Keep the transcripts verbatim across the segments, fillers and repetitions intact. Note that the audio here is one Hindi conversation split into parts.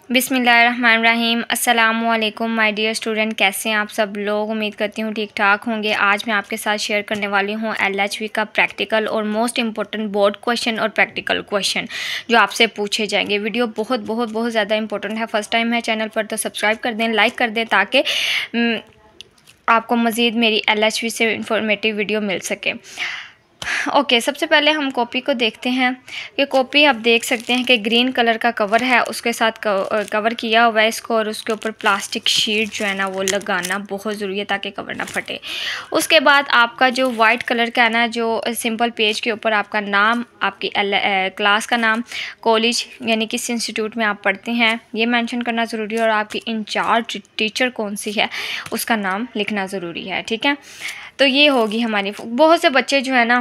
बिस्मिल्लाहिर्रहमानिर्रहीम। अस्सलामुअलैकुम माय डियर स्टूडेंट, कैसे हैं आप सब लोग। उम्मीद करती हूँ ठीक ठाक होंगे। आज मैं आपके साथ शेयर करने वाली हूँ एल एच वी का प्रैक्टिकल और मोस्ट इंपॉर्टेंट बोर्ड क्वेश्चन और प्रैक्टिकल क्वेश्चन जो आपसे पूछे जाएंगे। वीडियो बहुत बहुत बहुत ज़्यादा इंपॉर्टेंट है। फर्स्ट टाइम है चैनल पर तो सब्सक्राइब कर दें, लाइक कर दें ताकि आपको मज़ीद मेरी एल एच वी से इंफॉर्मेटिव वीडियो मिल सके। ओके okay, सबसे पहले हम कॉपी को देखते हैं कि कॉपी आप देख सकते हैं कि ग्रीन कलर का कवर है, उसके साथ कवर किया हुआ है इसको, और उसके ऊपर प्लास्टिक शीट जो है ना वो लगाना बहुत ज़रूरी है ताकि कवर ना फटे। उसके बाद आपका जो वाइट कलर का है ना, जो सिंपल पेज के ऊपर आपका नाम, आपकी एल, ए, क्लास का नाम, कॉलेज यानी किस इंस्टीट्यूट में आप पढ़ते हैं ये मेंशन करना ज़रूरी है, और आपकी इंचार्ज टीचर कौन सी है उसका नाम लिखना ज़रूरी है। ठीक है, तो ये होगी हमारी। बहुत से बच्चे जो है ना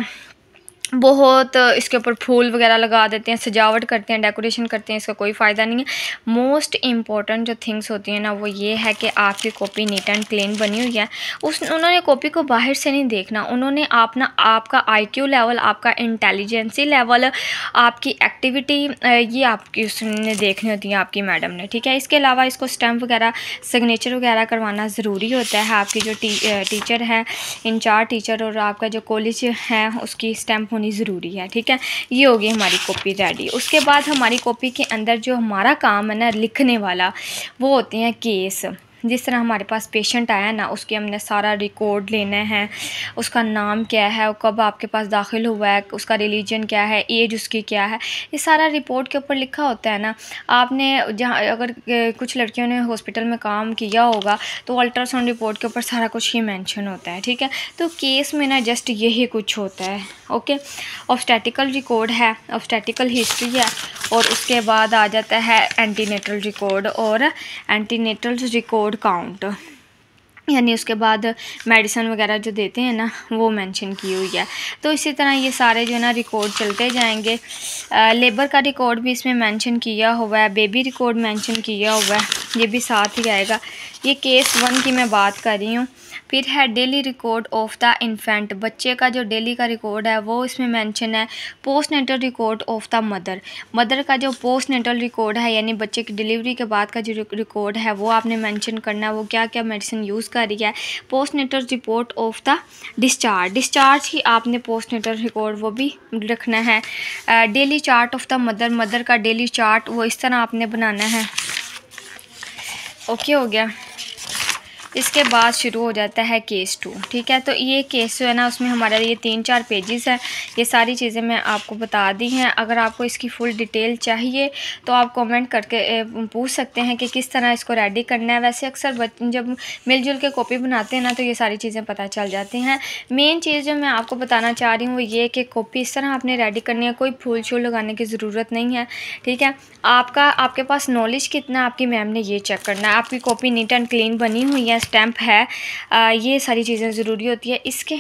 बहुत इसके ऊपर फूल वगैरह लगा देते हैं, सजावट करते हैं, डेकोरेशन करते हैं, इसका कोई फ़ायदा नहीं है। मोस्ट इम्पॉर्टेंट जो थिंग्स होती हैं ना वो ये है कि आपकी कॉपी नीट एंड क्लीन बनी हुई है। उस उन्होंने कॉपी को बाहर से नहीं देखना, उन्होंने अपना आपका आईक्यू लेवल, आपका इंटेलिजेंसी लेवल, आपकी एक्टिविटी, ये आपकी उसने देखनी होती है आपकी मैडम ने। ठीक है, इसके अलावा इसको स्टैम्प वगैरह, सिग्नेचर वगैरह करवाना ज़रूरी होता है। आपकी जो टी, टीचर है, इंचार्ज टीचर, और आपका जो कॉलेज है उसकी स्टैम्प होनी ज़रूरी है। ठीक है, ये होगी हमारी कॉपी रेडी। उसके बाद हमारी कॉपी के अंदर जो हमारा काम है ना लिखने वाला, वो होते हैं केस। जिस तरह हमारे पास पेशेंट आया ना, उसके हमने सारा रिकॉर्ड लेना है, उसका नाम क्या है, कब आपके पास दाखिल हुआ है, उसका रिलीजन क्या है, एज उसकी क्या है, ये सारा रिपोर्ट के ऊपर लिखा होता है ना। आपने जहाँ अगर कुछ लड़कियों ने हॉस्पिटल में काम किया होगा तो अल्ट्रासाउंड रिपोर्ट के ऊपर सारा कुछ ही मेंशन होता है। ठीक है, तो केस में ना जस्ट यही कुछ होता है। ओके, ऑब्स्टेटिकल रिकॉर्ड है, ऑब्स्टेटिकल हिस्ट्री है, और उसके बाद आ जाता है एंटीनेटल रिकॉर्ड और एंटीनेटल रिकॉर्ड काउंट, यानी उसके बाद मेडिसिन वगैरह जो देते हैं ना वो मेंशन की हुई है। तो इसी तरह ये सारे जो है ना रिकॉर्ड चलते जाएंगे। आ, लेबर का रिकॉर्ड भी इसमें मेंशन किया हुआ है, बेबी रिकॉर्ड मेंशन किया हुआ है, ये भी साथ ही आएगा। ये केस वन की मैं बात कर रही हूँ। फिर है daily record of the infant, बच्चे का जो डेली का रिकॉर्ड है वो इसमें मेंशन है। Post natal record of the mother, mother का जो पोस्ट नेटल रिकॉर्ड है यानी बच्चे की डिलीवरी के बाद का जो रिकॉर्ड है वो आपने मेंशन करना है, वो क्या क्या मेडिसिन यूज़ कर रही है। Post natal report of the discharge, discharge ही आपने पोस्ट नेटल रिकॉर्ड वो भी रखना है। Daily chart of the mother, mother का डेली चार्ट वो इस तरह आपने बनाना है। ओके हो गया। इसके बाद शुरू हो जाता है केस टू। ठीक है, तो ये केस जो है ना उसमें हमारा ये तीन चार पेजेस है, ये सारी चीज़ें मैं आपको बता दी हैं। अगर आपको इसकी फुल डिटेल चाहिए तो आप कमेंट करके पूछ सकते हैं कि किस तरह इसको रेडी करना है। वैसे अक्सर जब मिलजुल के कॉपी बनाते हैं ना तो ये सारी चीज़ें पता चल जाती हैं। मेन चीज़ जो मैं आपको बताना चाह रही हूँ वो ये कि कॉपी इस तरह आपने रेडी करनी है, कोई फूल शूल लगाने की ज़रूरत नहीं है। ठीक है, आपका आपके पास नॉलेज कितना आपकी मैम ने ये चेक करना है। आपकी कॉपी नीट एंड क्लीन बनी हुई है, स्टैम्प है, आ, ये सारी चीज़ें ज़रूरी होती है। इसके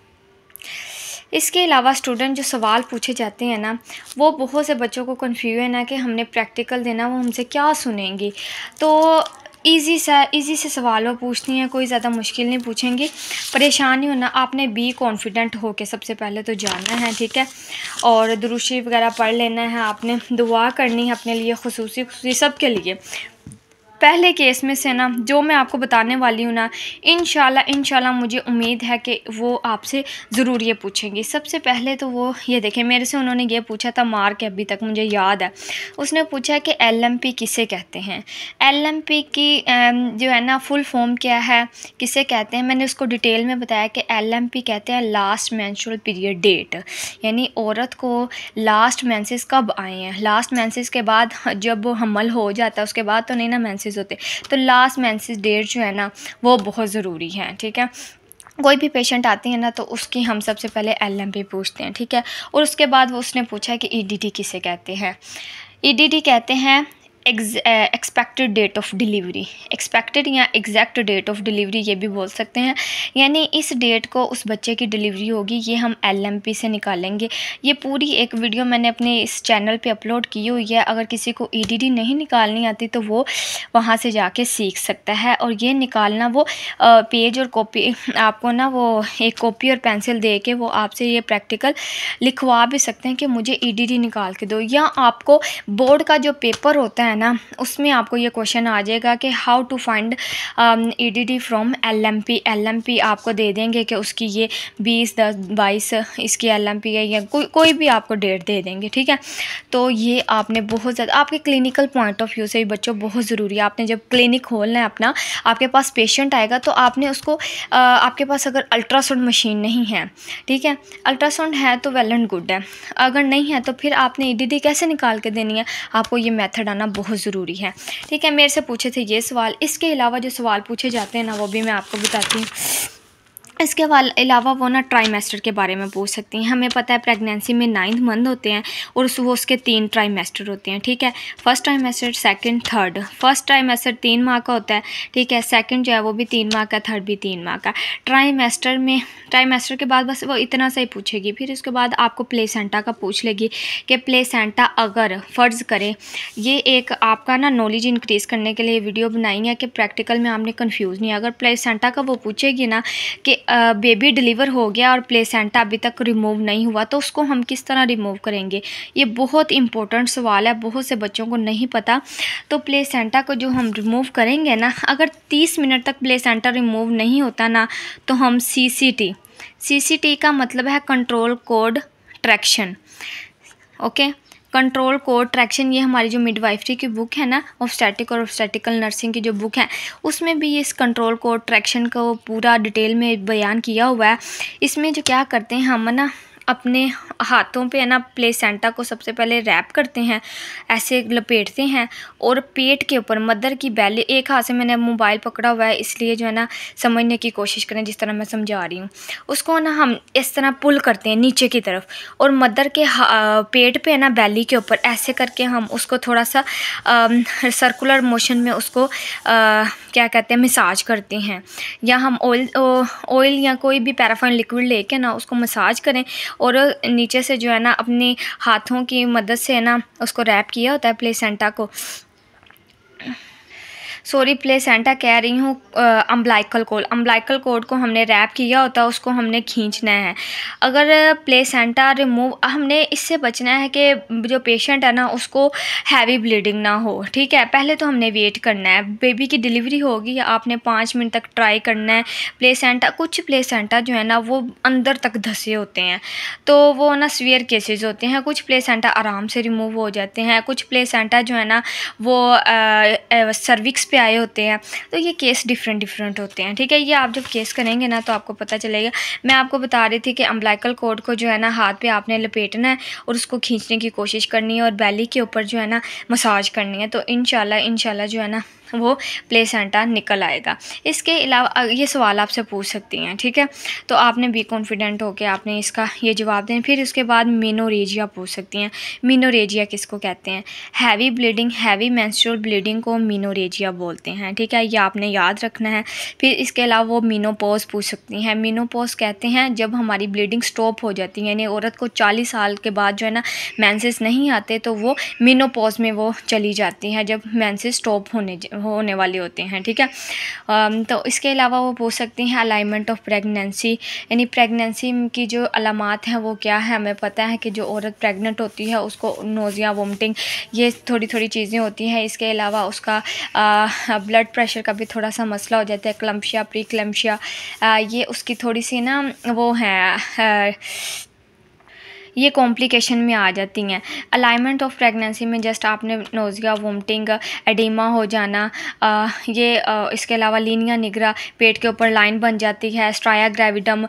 इसके अलावा स्टूडेंट जो सवाल पूछे जाते हैं ना वो बहुत से बच्चों को कन्फ्यूजन है कि हमने प्रैक्टिकल देना, वो हमसे क्या सुनेंगी। तो इजी सा इजी से सवाल वो पूछती हैं, कोई ज़्यादा मुश्किल नहीं पूछेंगी। परेशान नहीं होना, आपने बी कॉन्फिडेंट हो के सबसे पहले तो जानना है। ठीक है, और दुरूद शरीफ वगैरह पढ़ लेना है, आपने दुआ करनी है अपने लिए, खुसूसी खुसूसी सबके लिए। पहले केस में से ना जो मैं आपको बताने वाली हूँ ना, इंशाल्लाह इंशाल्लाह मुझे उम्मीद है कि वो आपसे ज़रूर ये पूछेंगी। सबसे पहले तो वो ये देखें, मेरे से उन्होंने ये पूछा था, मार्क अभी तक मुझे याद है। उसने पूछा कि एलएमपी किसे कहते हैं, एलएमपी की जो है ना फुल फॉर्म क्या है, किसे कहते हैं। मैंने उसको डिटेल में बताया कि एलएमपी कहते हैं लास्ट मेंस्ट्रुअल पीरियड डेट, यानी औरत को लास्ट मेंसेस कब आए हैं। लास्ट मेंसेस के बाद जब हमल हो जाता है उसके बाद तो नहीं ना मेंसेस होते, तो लास्ट मेंसेस डेट जो है ना वो बहुत ज़रूरी है। ठीक है, कोई भी पेशेंट आती है ना तो उसकी हम सबसे पहले एलएमपी पूछते हैं। ठीक है, और उसके बाद वो उसने पूछा कि ईडीटी किसे कहते हैं। ईडीटी कहते हैं expected date of delivery, expected या एग्जैक्ट डेट ऑफ डिलीवरी ये भी बोल सकते हैं, यानी इस डेट को उस बच्चे की डिलीवरी होगी, ये हम एलएमपी से निकालेंगे। ये पूरी एक वीडियो मैंने अपने इस चैनल पे अपलोड की हुई है, अगर किसी को ईडीडी नहीं निकालनी आती तो वो वहाँ से जाके सीख सकता है। और ये निकालना वो पेज और कॉपी आपको ना वो एक कॉपी और पेंसिल दे के वो आपसे ये प्रैक्टिकल लिखवा भी सकते हैं कि मुझे ईडीडी निकाल के दो, या आपको बोर्ड का जो पेपर होता है है ना, उसमें आपको ये क्वेश्चन आ जाएगा कि how to find EDD from LMP. LMP आपको दे देंगे कि उसकी ये बीस दस बाईस इसकी एलएमपी है, या कोई कोई भी आपको डेट दे देंगे, ठीक है। तो ये आपने बहुत ज़्यादा आपके क्लिनिकल पॉइंट ऑफ व्यू से भी बच्चों बहुत ज़रूरी है। आपने जब क्लिनिक खोलना है अपना, आपके पास पेशेंट आएगा तो आपने उसको आ, आपके पास अगर अल्ट्रासाउंड मशीन नहीं है, ठीक है, अल्ट्रासाउंड है तो वेल एंड गुड है, अगर नहीं है तो फिर आपने ईडीडी कैसे निकाल के देनी है, आपको ये मेथड आना बहुत ज़रूरी है, ठीक है। मेरे से पूछे थे ये सवाल, इसके अलावा जो सवाल पूछे जाते हैं ना वो भी मैं आपको बताती हूँ। इसके अलावा वो ना ट्राइमेस्टर के बारे में पूछ सकती हैं। हमें पता है प्रेगनेंसी में नाइन्थ मंथ होते हैं और उस वो उसके तीन ट्राइमेस्टर होते हैं, ठीक है। First trimester, second, third. First trimester तीन माह का होता है, ठीक है। सेकंड जो है वो भी तीन माह का, थर्ड भी तीन माह का। ट्राइमेस्टर में ट्राइमेस्टर के बाद बस वो इतना सा ही पूछेगी, फिर उसके बाद आपको प्लेसेंटा का पूछ लेगी कि प्लेसेंटा अगर फ़र्ज़ करे, ये एक आपका ना नॉलेज इंक्रीज़ करने के लिए वीडियो बनाई है कि प्रैक्टिकल में आपने कन्फ्यूज़ नहीं। अगर प्लेसेंटा का वो पूछेगी ना कि बेबी डिलीवर हो गया और प्लेसेंटा अभी तक रिमूव नहीं हुआ, तो उसको हम किस तरह रिमूव करेंगे, ये बहुत इंपॉर्टेंट सवाल है, बहुत से बच्चों को नहीं पता। तो प्लेसेंटा को जो हम रिमूव करेंगे ना, अगर तीस मिनट तक प्लेसेंटा रिमूव नहीं होता ना, तो हम सी C T C C T का मतलब है control cord traction, okay. Control cord traction, ये हमारी जो मिडवाइफरी की बुक है ना, ऑब्स्टेटिक और ऑब्स्टेटिकल नर्सिंग की जो बुक है, उसमें भी इस कंट्रोल कोड ट्रैक्शन को पूरा डिटेल में बयान किया हुआ है। इसमें जो क्या करते हैं हम ना, अपने हाथों पे है ना प्लेसेंटा को सबसे पहले रैप करते हैं, ऐसे लपेटते हैं, और पेट के ऊपर मदर की बेली, एक हाथ से मैंने मोबाइल पकड़ा हुआ है इसलिए जो है ना समझने की कोशिश करें जिस तरह मैं समझा रही हूँ। उसको ना हम इस तरह पुल करते हैं नीचे की तरफ, और मदर के पेट पे है ना बेली के ऊपर ऐसे करके हम उसको थोड़ा सा सर्कुलर मोशन में उसको आ, क्या कहते हैं मसाज करते हैं, या हम ऑयल ऑयल या कोई भी पैराफाइन लिक्विड लेके ना उसको मसाज करें, और नीचे से जो है ना अपने हाथों की मदद से है ना उसको रैप किया होता है प्लेसेंटा को, सॉरी प्लेसेंटा कह रही हूँ, अम्बलाइकल कोड, अम्बलाइकल कोड को हमने रैप किया होता है, उसको हमने खींचना है। अगर प्लेसेंटा रिमूव, हमने इससे बचना है कि जो पेशेंट है ना उसको हैवी ब्लीडिंग ना हो, ठीक है। पहले तो हमने वेट करना है, बेबी की डिलीवरी होगी, आपने पाँच मिनट तक ट्राई करना है। प्लेसेंटा, कुछ प्लेसेंटा जो है ना वो अंदर तक धंसे होते हैं, तो वो ना सीवियर केसेस होते हैं। कुछ प्लेसेंटा आराम से रिमूव हो जाते हैं, कुछ प्लेसेंटा जो है ना वो सर्विक्स पे आए होते हैं, तो ये केस डिफरेंट डिफरेंट होते हैं, ठीक है। ये आप जब केस करेंगे ना तो आपको पता चलेगा। मैं आपको बता रही थी कि अम्बलाइकल कोड को जो है ना हाथ पे आपने लपेटना है और उसको खींचने की कोशिश करनी है, और बेली के ऊपर जो है ना मसाज करनी है, तो इंशाल्लाह इंशाल्लाह जो है ना वो प्लेसेंटा निकल आएगा। इसके अलावा ये सवाल आपसे पूछ सकती हैं, ठीक है, तो आपने बी कॉन्फिडेंट होकर आपने इसका ये जवाब दें। फिर उसके बाद मेनोरेजिया पूछ सकती हैं। मेनोरेजिया किसको कहते हैं? Heavy bleeding, heavy menstrual bleeding को मेनोरेजिया बोलते हैं, ठीक है, ये आपने याद रखना है। फिर इसके अलावा वो मेनोपॉज पूछ सकती हैं। मेनोपॉज कहते हैं जब हमारी ब्लीडिंग स्टॉप हो जाती है, यानी औरत को चालीस साल के बाद जो है ना मेंसेस नहीं आते, तो वो मेनोपॉज में वो चली जाती हैं जब मेंसेस स्टॉप होने होने वाले होते हैं, ठीक है। तो इसके अलावा वो पूछ सकती हैं अलाइनमेंट ऑफ प्रेगनेंसी, यानी प्रेगनेंसी की जो अलामात हैं वो क्या है। हमें पता है कि जो औरत प्रेग्नेंट होती है उसको नोज़िया, वोमिटिंग, ये थोड़ी थोड़ी चीज़ें होती हैं। इसके अलावा उसका ब्लड प्रेशर का भी थोड़ा सा मसला हो जाता है, क्लम्शिया, प्री क्लम्शिया, ये उसकी थोड़ी सी ना वो है, ये कॉम्प्लिकेशन में आ जाती हैं। अलाइनमेंट ऑफ प्रेगनेंसी में जस्ट आपने नोज़िया, वोमिटिंग, एडिमा हो जाना, आ, ये आ, इसके अलावा लीनिया निगरा, पेट के ऊपर लाइन बन जाती है, स्ट्राया ग्रेविडम,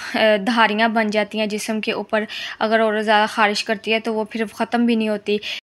धारियाँ बन जाती हैं जिस्म के ऊपर। अगर और ज़्यादा ख़ारिश करती है तो वो फिर ख़त्म भी नहीं होती।